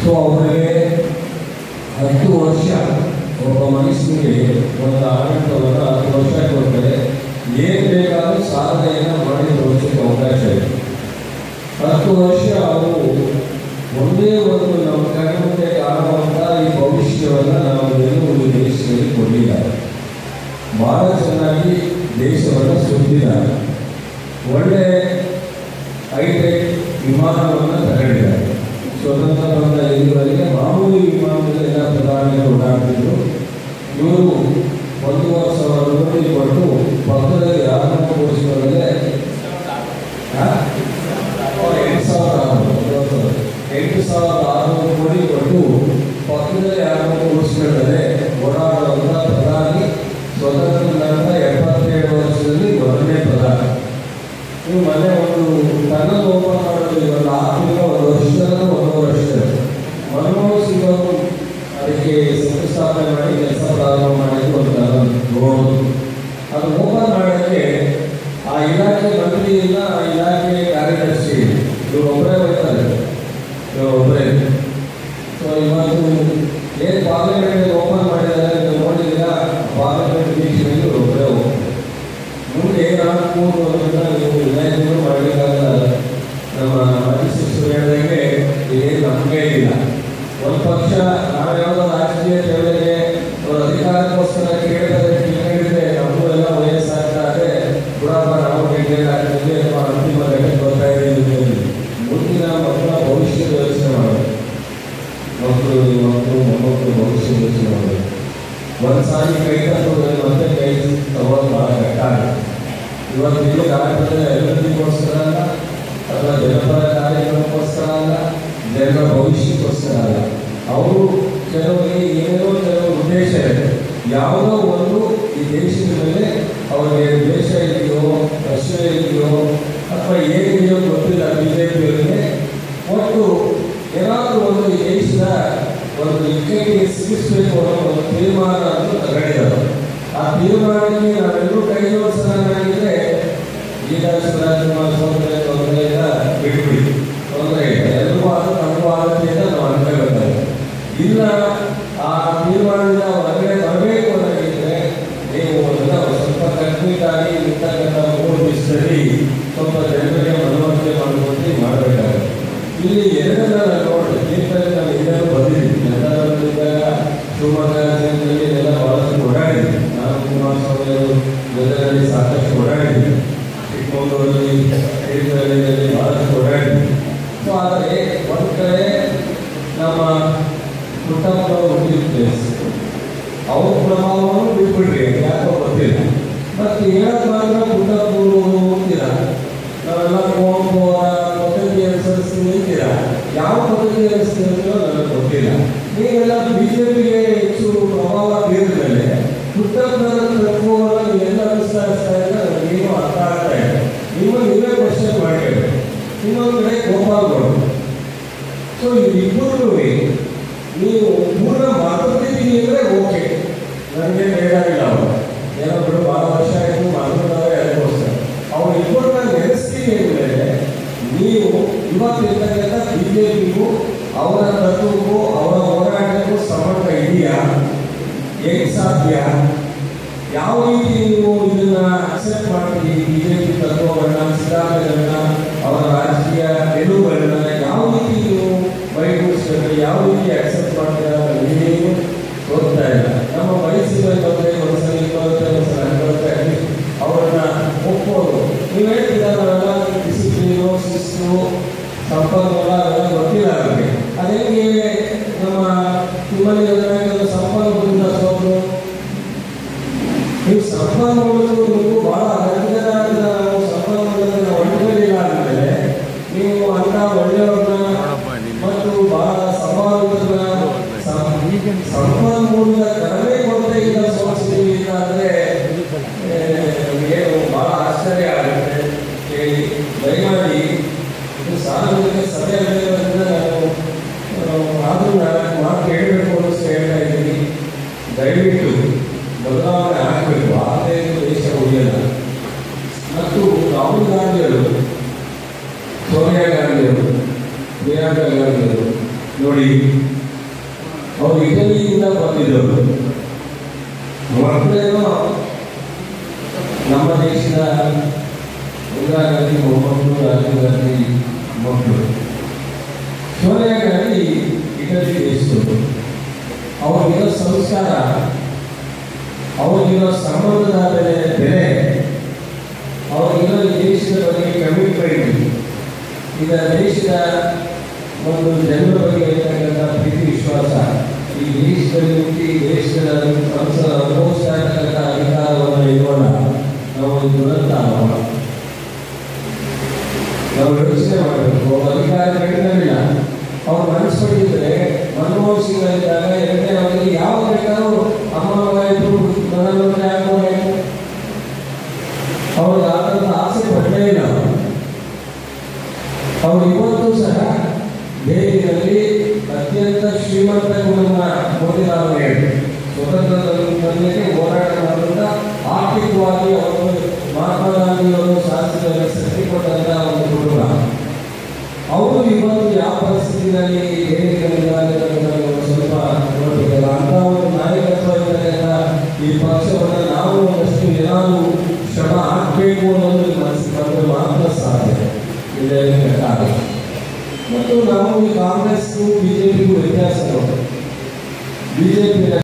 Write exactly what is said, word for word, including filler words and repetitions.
So ಅವರಿಗೆ ಹತ್ತು ವರ್ಷ ಒಬ್ಬ ಮನುಷ್ಯನಿಗೆ ಒಂದು ಆಡಳಿತವನ್ನು ಹತ್ತು ವರ್ಷ ಕೊಟ್ಟರೆ ಏನು ಬೇಕಾದರೂ ಸಾಧನೆಯನ್ನು ಮಾಡಿ ತೋರಿಸೋಕ್ಕೆ ಅವಕಾಶ ಇದೆ. ಹತ್ತು ವರ್ಷ ಅವರು ಒಂದೇ ಒಂದು ನಮ್ಮ ಕಣ್ಮುಂದೆ ಕಾಣುವಂಥ ಈ ಭವಿಷ್ಯವನ್ನು ನಾವು ಎಲ್ಲೂ ಈ ದೇಶದಲ್ಲಿ ಕೊಡಲಿದ್ದಾರೆ. ಭಾಳ ಚೆನ್ನಾಗಿ ದೇಶವನ್ನು ಸುತ್ತಿದ್ದಾರೆ. ಒಳ್ಳೆ ಹೈಟೆಕ್ ವಿಮಾನವನ್ನು ತಗೊಂಡಿದ್ದಾರೆ. ಸ್ವತಂತ್ರ ಬಂದ ಇಲ್ಲಿವರೆಗೆ ಮಾಮೂಲಿ ವಿಮಾನದಲ್ಲೆಲ್ಲ ಪ್ರಧಾನಿಗಳು ಓಡಾಡ್ತಿದ್ರು. ಇವರು ಒಂದೂವರೆ ಸಾವಿರ ಕೋಟಿ ಕೊಟ್ಟು ಪಕ್ಕದಲ್ಲಿ ಯಾರನ್ನು ಕೂರಿಸಿಕೊಂಡರೆ ಎಂಟು ಸಾವಿರದ ಆರುನೂರು ಎಂಟು ಸಾವಿರದ ಆರುನೂರು ಕೋಟಿ ಕೊಟ್ಟು ಪಕ್ಕದಲ್ಲಿ ಯಾರನ್ನು ಕೂರಿಸಿಕೊಂಡರೆ ಓಡಾಡುವಂಥ ಪ್ರಧಾನಿ ಸ್ವತಂತ್ರ ನಂತರ ಎಪ್ಪತ್ತೇಳು ವರ್ಷದಲ್ಲಿ ಮೊದಲನೇ ಪ್ರಧಾನಿ. ನೀವು ಮನೆ ಒಂದು ಟನಲ್ ಓಪನ್ ಮಾಡೋದು ಒಂದು ಆರ್ಥಿಕ ಒಂದು ವರ್ಷದ ಒಂದೂವರೆ ವರ್ಷ ಮನಮೋಹನ್ ಸಿಂಗ್ ಅವರು ಅದಕ್ಕೆ ಶಂಕುಸ್ಥಾಪನೆ ಮಾಡಿ ಕೆಲಸ ಪ್ರಾರಂಭ ಮಾಡಿದ್ದು ಒಂದು ಟನಲ್ ರೋಡ್. ಅದು ಓಪನ್ ಮಾಡೋಕ್ಕೆ ಆ ಇಲಾಖೆ ಮಂತ್ರಿ ಇಲ್ಲ, ಆ ಇಲಾಖೆ ಕಾರ್ಯದರ್ಶಿ ಇವರು ಒಬ್ಬರೇ ಬರ್ತಾರೆ, ಇವರು ಒಬ್ಬರೇ. ಸೊ ಇವತ್ತು ಏನು ಪಾರ್ಲಿಮೆಂಟ್ ಓಪನ್ ಮಾಡಿದ್ದಾರೆ ನೀವು ನೋಡಿದ್ದೀರಾ? ಪಾರ್ಲಿಮೆಂಟ್ ವೀಕ್ಷಣೆಗೆ ಇವರು ಒಬ್ಬರೇ ಹೋಗ್ತಾರೆ. ಮುಂದೆ ನಾಲ್ಕು ಮೂರು ವರ್ಷದಿಂದ ನೀವು ಇಲಾಖೆಗಳು ಮಾಡಬೇಕಾಗಲ್ಲ. ನಮ್ಮ ಮಾಜಿ ಸಚಿವರು ಹೇಳಿದಂಗೆ ಇದೇನು ನಮಗೆ ಇಲ್ಲ. ಒಂದು ಪಕ್ಷ ನಾವು ಯಾವುದೋ ರಾಜಕೀಯ ಸೇವೆಗೆ ಒಂದು ಅಧಿಕಾರಕ್ಕೋಸ್ಕರ ಕೇಳಿದರೆ ಕೇಳಿದರೆ ನಮಗೂ ಎಲ್ಲ ವಯಸ್ಸಾಗ್ತಾರೆ ಬಿಡಪ್ಪ ನಾವು ರಿಟೈರ್ಡ್ ಆಗ್ತೀವಿ ಅಥವಾ ಅಂತಿಮ ಘಟಕ್ಕೆ ಬರ್ತಾ ಇದ್ದೀವಿ. ಮುಂದಿನ ಮಕ್ಕಳ ಭವಿಷ್ಯದ ಯೋಚನೆ ಮಾಡಬೇಕು. ಮಕ್ಕಳು ಮಕ್ಕಳು ಮೊಮ್ಮಕ್ಕಳು ಭವಿಷ್ಯ ಯೋಚನೆ ಮಾಡಬೇಕು. ಒಂದು ಸಾರಿ ಕೈ ತಗೊಂಡ್ರೆ ಮತ್ತೆ ಕೈ ತಗೊಳ್ಳೋದು ಭಾಳ ಕಷ್ಟ ಆಗುತ್ತೆ. ಇವತ್ತು ಇಲ್ಲಿ ಕಾರ್ಯಕ್ರಮ ಅಭಿವೃದ್ಧಿಗೋಸ್ಕರ ಅಲ್ಲ ಅಥವಾ ಜನಪರ ಕಾರ್ಯಕ್ರಮಕ್ಕೋಸ್ಕರ ಅಲ್ಲ, ಜನರ ಭವಿಷ್ಯಕ್ಕೋಸ್ಕರ ಅಲ್ಲ. ಅವರು ಕೆಲವರಿಗೆ ಏನೇನೋ ಕೆಲವು ಉದ್ದೇಶ ಇದೆ. ಯಾವುದೋ ಒಂದು ಈ ದೇಶದ ಮೇಲೆ ಅವರಿಗೆ ದ್ವೇಷ ಇದೆಯೋ ಪ್ರಶ್ನೆ ಇದೆಯೋ ಅಥವಾ ಏನಿದೆಯೋ ಗೊತ್ತಿಲ್ಲ. ಬಿ ಜೆ ಪಿಯವರಿಗೆ ಒಟ್ಟು ಏನಾದರೂ ಒಂದು ಈ ದೇಶದ ಒಂದು ಇಕ್ಕಟ್ಟಿಗೆ ಸಿಗಿಸಬೇಕು ಅನ್ನೋ ಒಂದು ತೀರ್ಮಾನ ಅಂತ ತಗೊಂಡಿದ್ದಾರೆ. ಆ ತೀರ್ಮಾನಕ್ಕೆ ನಾವೆಲ್ಲರೂ ಕೈ ಜೋಡಿಸೋದಾಗಿದ್ದರೆ ಈಗ ಶಿವರಾಜಕುಮಾರ್ ಸೋದರ ತೊಂದರೆಯಿಂದ ಬಿಟ್ಬಿಡಿ, ತೊಂದರೆ ಇಲ್ಲ, ಎಲ್ಲರೂ ಅದು ನಮಗೂ ಆಗುತ್ತೆ ಅಂತ ನಾವು ಅನ್ಕೋಬೇಕಾಗುತ್ತೆ. ಇಲ್ಲ ಆ ತೀರ್ಮಾನದಿಂದ ಹೊರಗಡೆ ಬರಬೇಕು ಅನ್ನೋದಿದ್ರೆ ನೀವು ಎಲ್ಲ ಸ್ವಲ್ಪ ಕಟ್ನಿಟ್ಟಾಗಿ ಇರ್ತಕ್ಕಂಥ ಮೂರು ದಿವಸದಲ್ಲಿ ಸ್ವಲ್ಪ ಜನರಿಗೆ ಮನವರಿಕೆ ಮಾಡಿಕೊಂಡು ಮಾಡಬೇಕಾಗುತ್ತೆ. ಇಲ್ಲಿ ಎರಡನ್ನ ನೋಡಿ ತೀರ್ಥದಲ್ಲಿ ನಾವು ಎಲ್ಲರೂ ಬಂದಿದ್ದೀವಿ. ಜನರಿದ್ದಾಗ ಶಿವಮೊಗ್ಗ ಜಿಲ್ಲೆಯಲ್ಲಿ ಎಲ್ಲ ಬಹಳಷ್ಟು ಓಡಾಡಿದ್ವಿ. ನಾನು ಕುಮಾರಸ್ವಾಮಿ ಅವರು ಜಿಲ್ಲೆಯಲ್ಲಿ ಸಾಕಷ್ಟು ಓಡಾಡಿದ್ವಿ. ಚಿಕ್ಕಮಗಳೂರಲ್ಲಿ ತೀರ್ಥಹಳ್ಳಿಯಲ್ಲಿ ಬಹಳಷ್ಟು ಓಡಾಡಿದ್ವಿ. ಸೊ ಆದರೆ ಒಂದು ಕಡೆ ನಮ್ಮ ಪುಟ್ಟಪ್ಪನವರು ಹುಟ್ಟಿದ ಪ್ಲೇಸ್, ಅವ್ರ ಪ್ರಭಾವವನ್ನು ಬಿಟ್ಬಿಡ್ರಿ, ಯಾಕೋ ಗೊತ್ತಿಲ್ಲ. ಮತ್ತು ಹೇಳೋದು ಮಾತ್ರ ಪುಟ್ಟಪ್ಪನವರು ಹೋಗ್ತೀರ, ನಾವೆಲ್ಲ ಕುವೆಂಪು ಪದ್ಧತಿ ಅನುಸರಿಸಿ ನಿಲ್ತೀರ. ಯಾವ ಪದ್ಧತಿ ಅನುಸರಿಸ್ತೀರೋ ನನಗೆ ಗೊತ್ತಿಲ್ಲ. ನೀವೆಲ್ಲ ಬಿ ಜೆ ಪಿಗೆ ಹೆಚ್ಚು ಪ್ರಭಾವ ಬೀರಿದ ಮೇಲೆ ಪುಟ್ಟಪ್ಪನವರ ತತ್ವವನ್ನು ಎಲ್ಲ ಅನುಸರಿಸ್ತಾ ಇದ್ದರೆ ನನಗೇನು ಅರ್ಥ ಆಗ್ತಾ ಇದೆ. ನಿಮ್ಮ ನೀವೇ ಕ್ವಶನ್ ಮಾಡಬೇಕು. ಇನ್ನೊಂದು ಕಡೆ ಗೋಪಾಲ್ಗೌಡ. ಸೊ ಇವಿಬ್ಬರು ನೀವು ಪೂರ್ಣ ಮಾತುಕತೆಗೆ ಅಂದರೆ ಓಕೆ, ನನಗೆ ಬೇಕಾಗಿಲ್ಲ. ಅವರು ಏನೋ ಬಿಡು ಭಾಳ ವರ್ಷ ಆಯಿತು ಮಾತುಕತೆ ಅದಕ್ಕೋಸ್ಕರ ಅವ್ರು ಇಬ್ಬರನ್ನ ನೆನೆಸ್ತೀವಿ ಅಂದಮೇಲೆ ನೀವು ಇವತ್ತಿರ್ತಕ್ಕಂಥ ಬಿ ಜೆ ಪಿಗೂ ಅವರ ತತ್ವಕ್ಕೂ ಅವರ ಹೋರಾಟಕ್ಕೂ ಸಂಬಂಧ ಇದೆಯಾ? ಹೇಗೆ ಸಾಧ್ಯ? ಯಾವ ರೀತಿ ನೀವು ಇದನ್ನ ಅಕ್ಸೆಪ್ಟ್ ಮಾಡ್ತೀರಿ? ಬಿ ಜೆ ಪಿ ತತ್ವಗಳನ್ನ, ಸಿದ್ಧಾಂತಗಳನ್ನ, ಅವರ ರಾಜಕೀಯ ನಿಲುವುಗಳನ್ನ ಯಾವ ರೀತಿ ನೀವು ಬೈಗೂಡಿಸ್ಬೇಕು, ಯಾವ ರೀತಿ ಅಕ್ಸೆಪ್ಟ್ ಮಾಡ್ತೀರಾ ಏನು ಗೊತ್ತಾ ಇಲ್ಲ. ನಮ್ಮ ವಯಸ್ಸಿನಲ್ಲಿ ಬಂದರೆ ಒಂದ್ಸಲ ಇಪ್ಪತ್ತೆ ಒಂದ್ಸಲ ಹನ್ನೆರಡುತ್ತೆ ಅಟ್ಲೀಸ್ಟ್ ಅವರನ್ನ ಒಪ್ಪೋದು. ನೀವು ಹೇಳ್ತೀರಾ ನಾವೆಲ್ಲ ಡಿಸಿಪ್ಲೀನು, ಶಿಸ್ತು, ಸಂಪನ್ಮೂಲ ಅವೆಲ್ಲ ಗೊತ್ತಿಲ್ಲ ಅವರಿಗೆ. ಅದೇಗೆ ನಮ್ಮ ನಿಮ್ಮಲ್ಲಿ ಸಂಪನ್ಮೂಲದಿಂದ ಸೋತು ನೀವು ಸಂಪನ್ಮೂಲಗಳು ನೀವು ಭಾಳ ಅಗತ್ಯದ ನಾವು ಸಂಪನ್ಮೂಲದಿಂದ ಒಳ್ಳೆಯದಿಲ್ಲ ಅಂದಮೇಲೆ ನೀವು ಅಂಥ ಒಳ್ಳೆಯವ್ರನ್ನ ಮತ್ತು ಭಾಳ ಸವಾಲುಗಳನ್ನ ಸಂಪನ್ಮೂಲದ ಕಡಿಮೆ ಕೊರತೆ ಇಲ್ಲ ಸೋಲಿಸ್ತೀವಿ ಅಂದರೆ ಏನು ಭಾಳ ಆಶ್ಚರ್ಯ ಆಗುತ್ತೆ. ಹೇಳಿ ದಯಮಾಡಿ ಇದು ಸಾರ್ವಜನಿಕ ಸಭೆ ಆಗಿರೋದ್ರಿಂದ ನಾನು ಆದರೂ ನಾಲ್ಕು ಮಾತು ಹೇಳಬೇಕು ಅನ್ನಿಸ್ತು ಹೇಳ್ತಾ ಇದ್ದೀನಿ. ದಯವಿಟ್ಟು ಬದಲಾವಣೆ ಆಗಬೇಕು, ಆಗಲೇ ದೇಶ ಉಳಿಯಲ್ಲ. ಮತ್ತು ರಾಹುಲ್ ಗಾಂಧಿಯವರು, ಸೋನಿಯಾ ಗಾಂಧಿಯವರು ನೋಡಿ, ಅವರು ಇಟಲಿಯಿಂದ ಬಂದಿದ್ದವರು. ಮಕ್ಕಳೇನೋ ನಮ್ಮ ದೇಶದ ಇಂದಿರಾ ಗಾಂಧಿ ಮೊಮ್ಮಕ್ಕಳು, ರಾಜೀವ್ ಗಾಂಧಿ ಮಕ್ಕಳು. ಸೋನಿಯಾ ಗಾಂಧಿ ಇಟಲಿ ದೇಶದವರು. ಅವ್ರಿಗಿರೋ ಸಂಸ್ಕಾರ, ಅವ್ರಿಗಿರೋ ಸಂಬಂಧದ ಬೆಲೆ ಬೆಲೆ ಅವ್ರಿಗಿರೋ ಈ ದೇಶದ ಬಗ್ಗೆ ಕಮಿಟ್ಮೆಂಟ್, ಈಗ ದೇಶದ ಒಂದು ಜನರ ಬಗ್ಗೆ ಇರ್ತಕ್ಕಂಥ ಪ್ರೀತಿ ವಿಶ್ವಾಸ, ಈ ದೇಶದಲ್ಲಿ ಹುಟ್ಟಿ ದೇಶದ ಸಂಸದ ಅನುಭವಿಸ್ತಾ ಇರ್ತಕ್ಕಂಥ ಅಧಿಕಾರವನ್ನು ಇರೋಣ. ನಾವು ದುರಂತ ನಾವು ಯೋಚನೆ ಮಾಡಬೇಕು. ಅಧಿಕಾರ ಕಡಿಮೆಯಿಲ್ಲ. ಅವ್ರು ಮನಸ್ಪಟ್ಟಿದ್ರೆ ಮನಮೋಹನ್ ಸಿಂಗ್ ಇದ್ದಾಗ ಎರಡನೇ ಅವರಿಗೆ ಯಾವ ಬೇಕಾದ್ರೂ ಅಮ್ಮ ಮಗ ಇದ್ರು ಪ್ರಧಾನಮಂತ್ರಿ ಆಗ್ಬೋದು. ಅವ್ರಿಗೆ ಆದಂಥ ಆಸೆ ಪಡಲೇ ಇಲ್ಲ. ಅವರು ಇವತ್ತು ಸಹ ದೇಶದಲ್ಲಿ ಅತ್ಯಂತ ಶ್ರೀಮಂತ ಕುಟುಂಬ ಮೋದಿಲಾಲ್ ಹೇಳಿ ಸ್ವತಂತ್ರದಲ್ಲಿ ಹೋರಾಟ ಮಾಡುವಂತ ಆರ್ಥಿಕವಾಗಿ ಅವರು ಮಹಾತ್ಮ ಗಾಂಧಿಯವರು ಶಾಸಕರ ಶಕ್ತಿ ಕೊಟ್ಟಂತ ಒಂದು ಕುಟುಂಬ. ಅವರು ಇವತ್ತು ಯಾವ ಪರಿಸ್ಥಿತಿಯಲ್ಲಿ ಸ್ವಲ್ಪ ನೋಡಬೇಕಲ್ಲ ಅಂತ ಒಂದು ನಾಯಕತ್ವ ಇರತಕ್ಕಂಥ ಈ ಪಕ್ಷವನ್ನು ನಾವು ಒಂದಷ್ಟು ಏನಾದರೂ ಶ್ರಮ ಹಾಕಬೇಕು ಅನ್ನೋದು ಮನಸ್ಸಿಗೆ ಮಾತ್ರ ಸಾಧ್ಯ ಇದೆ. ಮತ್ತು ನಾವು ಈ ಕಾಂಗ್ರೆಸ್ಗೂ ಬಿಜೆಪಿಗೂ ವ್ಯತ್ಯಾಸ. ಬಿಜೆಪಿ